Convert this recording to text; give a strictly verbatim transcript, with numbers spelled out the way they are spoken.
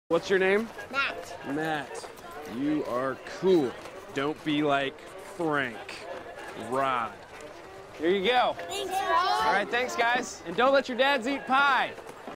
What's your name? Matt. Matt. You are cool. Don't be like Frank. Rod. Here you go. Thanks, Rod. All right, thanks, guys. And don't let your dads eat pie.